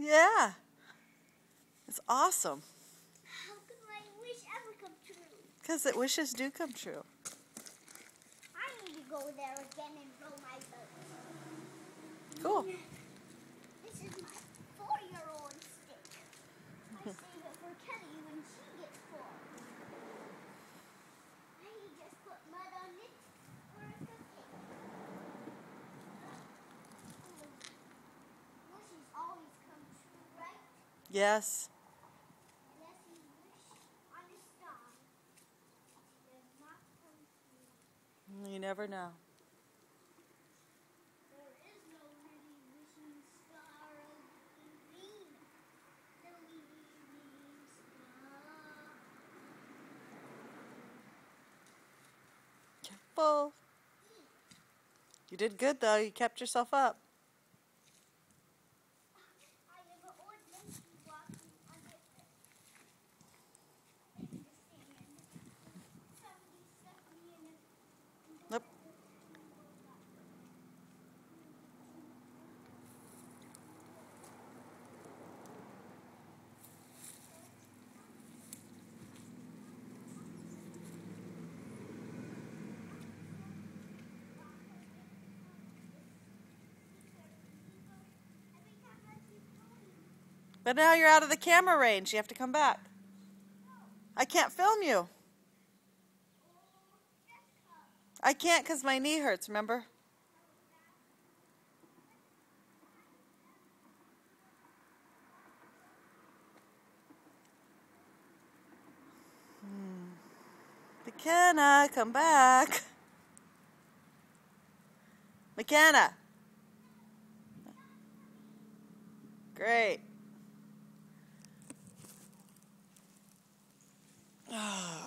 Yeah. It's awesome. How could my wish ever come true? Because wishes do come true. I need to go there again and row my boat. Cool. This is my 4-year-old stick. I save it for Kelly when she gets 4. I just put mud on it for a cupcake. Wishes always come true, right? Yes. Unless you wish on a star, it does not come true. You never know. There is no really wishing star of green. The leading star. Careful. You did good, though. You kept yourself up. I have an old lady walking under the sand. Somebody stuck me in a... Nope. But now you're out of the camera range. You have to come back. I can't film you. I can't because my knee hurts, remember? McKenna, come back. McKenna. Great.